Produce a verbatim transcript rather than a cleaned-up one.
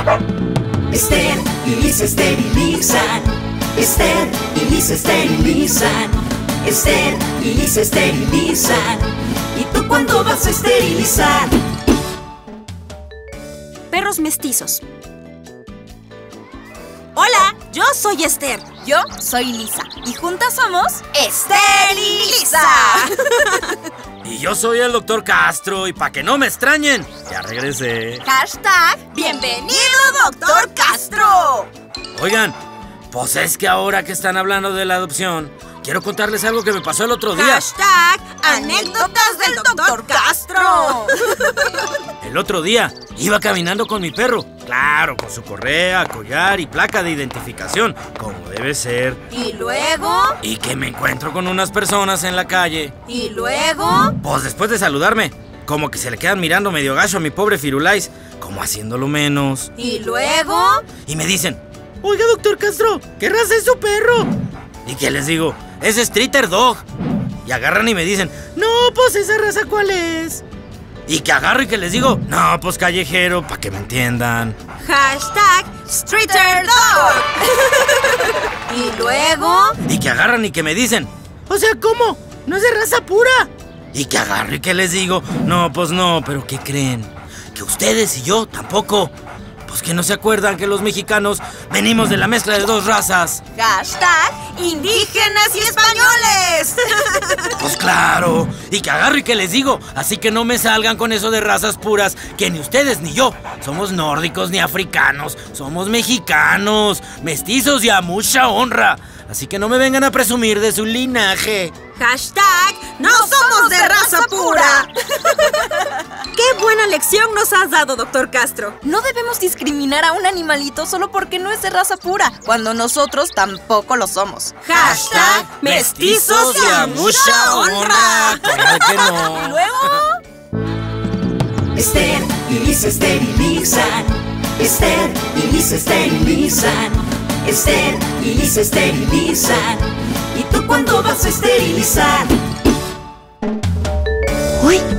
Esther y Lisa esterilizan. Esther y Lisa esterilizan. Esther y Lisa esterilizan. ¿Y tú cuándo vas a esterilizar? Perros mestizos. Hola, yo soy Esther. Yo soy Lisa. Y juntas somos Esther y Lisa. Y yo soy el doctor Castro. Y para que no me extrañen, ya regresé. Hashtag Bienvenido, doctor Castro. Oigan, pues es que ahora que están hablando de la adopción, quiero contarles algo que me pasó el otro día. Hashtag Anécdotas del doctor Castro. El otro día iba caminando con mi perro. Claro, con su correa, collar y placa de identificación, como debe ser. ¿Y luego? Y que me encuentro con unas personas en la calle. ¿Y luego? Pues después de saludarme, como que se le quedan mirando medio gacho a mi pobre Firulais, como haciéndolo menos. ¿Y luego? Y me dicen: oiga, doctor Castro, ¿qué raza es su perro? ¿Y qué les digo? Es Streeter Dog. Y agarran y me dicen: no, pues esa raza, ¿cuál es? Y que agarro y que les digo: no, pues callejero, para que me entiendan. Hashtag Streeter Dog. ¿Y luego? Y que agarran y que me dicen: o sea, ¿cómo? ¿No es de raza pura? Y que agarro y que les digo: no, pues no, pero ¿qué creen? Que ustedes y yo tampoco. Pues que no se acuerdan que los mexicanos venimos de la mezcla de dos razas. Hashtag Indígenas y Españoles. Pues claro. Y que agarro y que les digo: así que no me salgan con eso de razas puras, que ni ustedes ni yo somos nórdicos ni africanos. Somos mexicanos, mestizos y a mucha honra. Así que no me vengan a presumir de su linaje. Hashtag No somos de raza pura. Qué buena lección nos has dado, doctor Castro. No debemos discriminar a un animalito solo porque no es de raza pura, cuando nosotros tampoco lo somos. Hashtag Mestizos y a mucha honra. ¿Cómo que no? ¿Y luego? Esther y Lisa esterilizan. Esther y Lisa esterilizan. Esther y Lisa esterilizan. ¿Y tú cuándo vas a esterilizar? Uy,